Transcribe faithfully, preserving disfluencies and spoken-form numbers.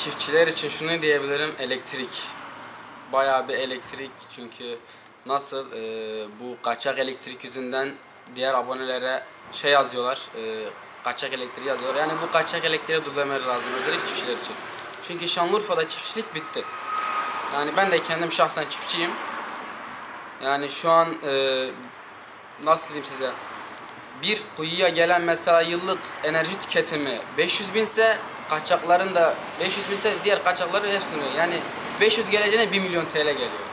çiftçiler için şunu diyebilirim, elektrik. Bayağı bir elektrik, çünkü nasıl e, bu kaçak elektrik yüzünden diğer abonelere şey yazıyorlar, e, kaçak elektriği yazıyorlar. Yani bu kaçak elektriğe durdurmaları lazım, özellikle çiftçiler için. Çünkü Şanlıurfa'da çiftçilik bitti. Yani ben de kendim şahsen çiftçiyim. Yani şu an e, nasıl diyeyim size, bir kuyuya gelen mesela yıllık enerji tüketimi beş yüz binse, kaçakların da beş yüz binse diğer kaçakları hepsini, yani beş yüz geleceğine bir milyon T L geliyor.